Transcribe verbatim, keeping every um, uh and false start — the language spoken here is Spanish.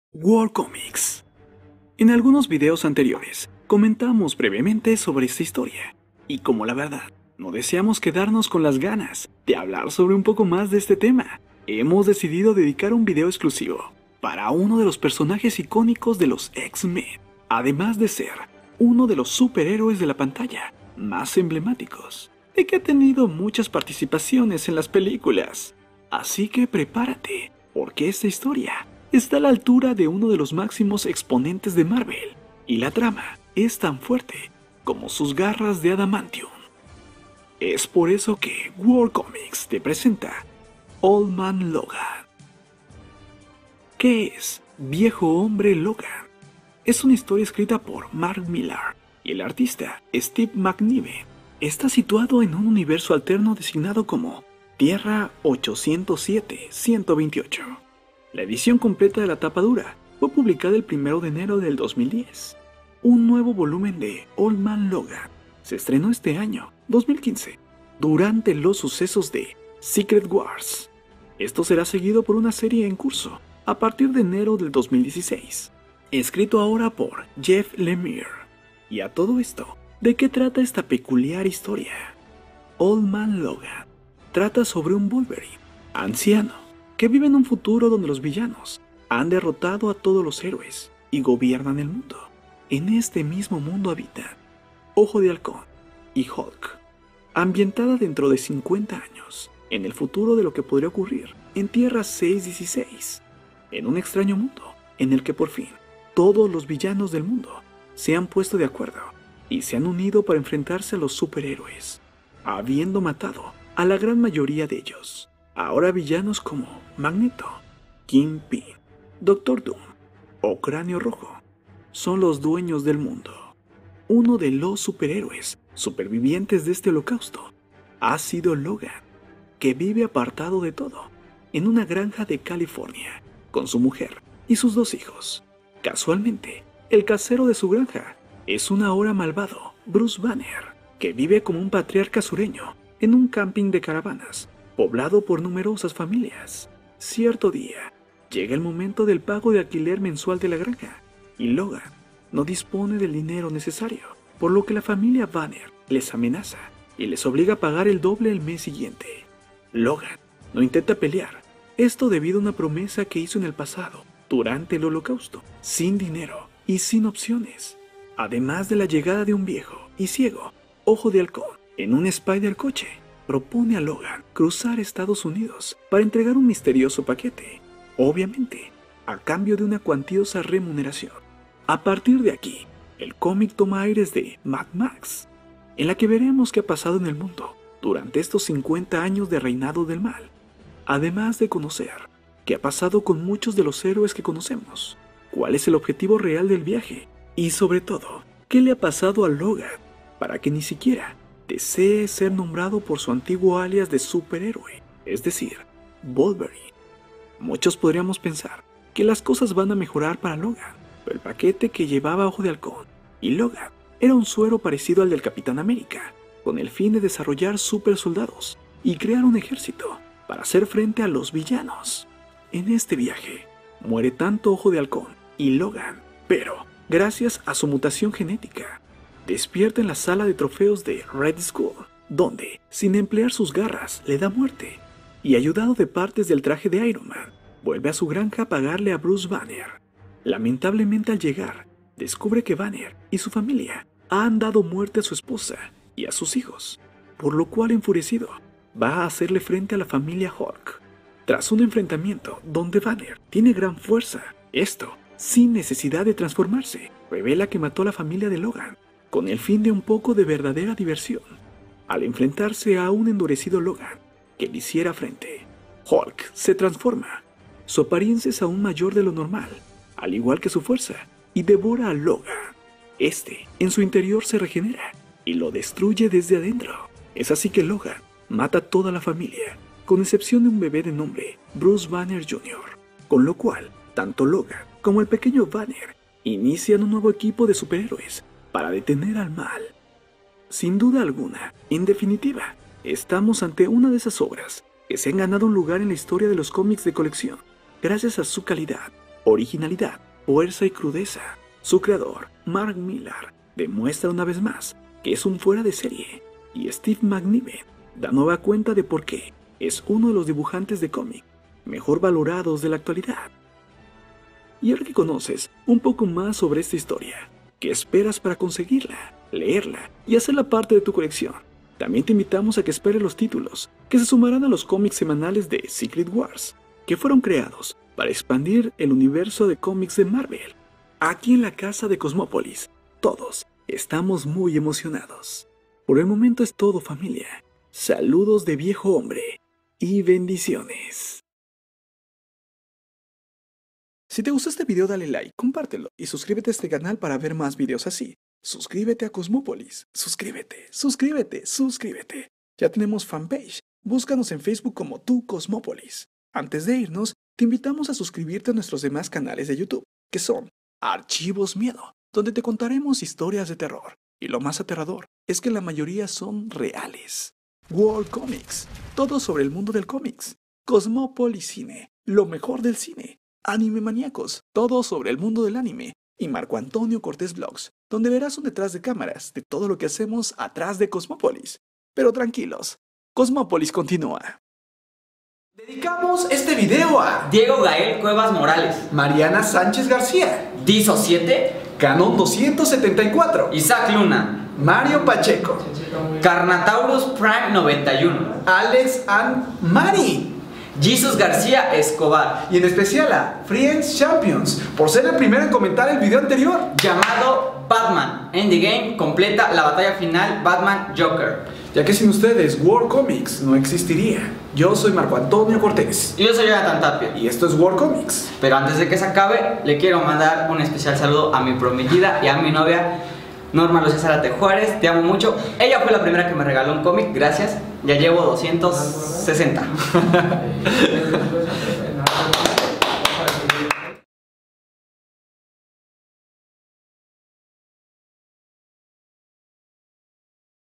World Comics. En algunos videos anteriores comentamos brevemente sobre esta historia, y como la verdad no deseamos quedarnos con las ganas de hablar sobre un poco más de este tema, hemos decidido dedicar un video exclusivo para uno de los personajes icónicos de los X-Men, además de ser uno de los superhéroes de la pantalla más emblemáticos, y que ha tenido muchas participaciones en las películas. Así que prepárate, porque esta historia está a la altura de uno de los máximos exponentes de Marvel, y la trama es tan fuerte como sus garras de adamantium. Es por eso que World Comics te presenta Old Man Logan. ¿Qué es Viejo Hombre Logan? Es una historia escrita por Mark Millar y el artista Steve McNiven. Está situado en un universo alterno designado como Tierra ochocientos siete ciento veintiocho. La edición completa de la tapa dura fue publicada el primero de enero del dos mil diez. Un nuevo volumen de Old Man Logan se estrenó este año, dos mil quince, durante los sucesos de Secret Wars. Esto será seguido por una serie en curso a partir de enero del dos mil dieciséis, escrito ahora por Jeff Lemire. Y a todo esto, ¿de qué trata esta peculiar historia? Old Man Logan trata sobre un Wolverine anciano que vive en un futuro donde los villanos han derrotado a todos los héroes y gobiernan el mundo. En este mismo mundo habitan Ojo de Halcón y Hulk, ambientada dentro de cincuenta años, en el futuro de lo que podría ocurrir en Tierra seiscientos dieciséis, en un extraño mundo en el que por fin todos los villanos del mundo se han puesto de acuerdo y se han unido para enfrentarse a los superhéroes, habiendo matado a la gran mayoría de ellos. Ahora villanos como Magneto, Kingpin, Doctor Doom o Cráneo Rojo son los dueños del mundo. Uno de los superhéroes supervivientes de este holocausto ha sido Logan, que vive apartado de todo en una granja de California con su mujer y sus dos hijos. Casualmente, el casero de su granja es un ahora malvado Bruce Banner, que vive como un patriarca sureño en un camping de caravanas poblado por numerosas familias. Cierto día, llega el momento del pago de alquiler mensual de la granja, y Logan no dispone del dinero necesario, por lo que la familia Banner les amenaza y les obliga a pagar el doble el mes siguiente. Logan no intenta pelear, esto debido a una promesa que hizo en el pasado, durante el holocausto, sin dinero y sin opciones, además de la llegada de un viejo y ciego Ojo de Halcón en un Spider coche. Propone a Logan cruzar Estados Unidos para entregar un misterioso paquete, obviamente a cambio de una cuantiosa remuneración. A partir de aquí, el cómic toma aires de Mad Max, en la que veremos qué ha pasado en el mundo durante estos cincuenta años de reinado del mal, además de conocer qué ha pasado con muchos de los héroes que conocemos, cuál es el objetivo real del viaje y sobre todo, qué le ha pasado a Logan para que ni siquiera desee ser nombrado por su antiguo alias de superhéroe, es decir, Wolverine. Muchos podríamos pensar que las cosas van a mejorar para Logan, pero el paquete que llevaba Ojo de Halcón y Logan era un suero parecido al del Capitán América, con el fin de desarrollar super soldados y crear un ejército para hacer frente a los villanos. En este viaje, muere tanto Ojo de Halcón y Logan, pero gracias a su mutación genética, despierta en la sala de trofeos de Red Skull, donde, sin emplear sus garras, le da muerte, y ayudado de partes del traje de Iron Man, vuelve a su granja a pagarle a Bruce Banner. Lamentablemente al llegar, descubre que Banner y su familia han dado muerte a su esposa y a sus hijos, por lo cual enfurecido, va a hacerle frente a la familia Hulk. Tras un enfrentamiento donde Banner tiene gran fuerza, esto, sin necesidad de transformarse, revela que mató a la familia de Logan, con el fin de un poco de verdadera diversión. Al enfrentarse a un endurecido Logan que le hiciera frente, Hulk se transforma. Su apariencia es aún mayor de lo normal, al igual que su fuerza, y devora a Logan. Este, en su interior, se regenera y lo destruye desde adentro. Es así que Logan mata a toda la familia, con excepción de un bebé de nombre Bruce Banner junior, con lo cual, tanto Logan como el pequeño Banner inician un nuevo equipo de superhéroes para detener al mal. Sin duda alguna, en definitiva, estamos ante una de esas obras que se han ganado un lugar en la historia de los cómics de colección, gracias a su calidad, originalidad, fuerza y crudeza. Su creador, Mark Millar, demuestra una vez más que es un fuera de serie, y Steve McNiven da nueva cuenta de por qué es uno de los dibujantes de cómic mejor valorados de la actualidad. Y ahora que conoces un poco más sobre esta historia, ¿qué esperas para conseguirla, leerla y hacerla parte de tu colección? También te invitamos a que esperes los títulos que se sumarán a los cómics semanales de Secret Wars, que fueron creados para expandir el universo de cómics de Marvel. Aquí en la casa de Cosmópolis, todos estamos muy emocionados. Por el momento es todo, familia. Saludos de viejo hombre y bendiciones. Si te gustó este video, dale like, compártelo y suscríbete a este canal para ver más videos así. Suscríbete a Cosmópolis, suscríbete, suscríbete, suscríbete. Ya tenemos fanpage, búscanos en Facebook como Tu Cosmópolis. Antes de irnos, te invitamos a suscribirte a nuestros demás canales de YouTube, que son Archivos Miedo, donde te contaremos historias de terror. Y lo más aterrador es que la mayoría son reales. World Comics, todo sobre el mundo del cómics. Cosmópolis Cine, lo mejor del cine. Anime Maníacos, todo sobre el mundo del anime. Y Marco Antonio Cortés Vlogs, donde verás un detrás de cámaras de todo lo que hacemos atrás de Cosmópolis. Pero tranquilos, Cosmópolis continúa. Dedicamos este video a Diego Gael Cuevas Morales, Mariana Sánchez García, Dizo siete, Canon doscientos setenta y cuatro, Isaac Luna, Mario Pacheco, Carnataurus Prime noventa y uno, Alex and Mari, Jesus García Escobar, y en especial a Friends Champions, por ser el primero en comentar el video anterior, llamado Batman Endgame completa la batalla final Batman Joker. Ya que sin ustedes World Comics no existiría. Yo soy Marco Antonio Cortés. Y yo soy Jonathan Tapia. Y esto es World Comics. Pero antes de que se acabe, le quiero mandar un especial saludo a mi prometida y a mi novia Norma Lucía Zárate Juárez. Te amo mucho. Ella fue la primera que me regaló un cómic, gracias. Ya llevo doscientos sesenta.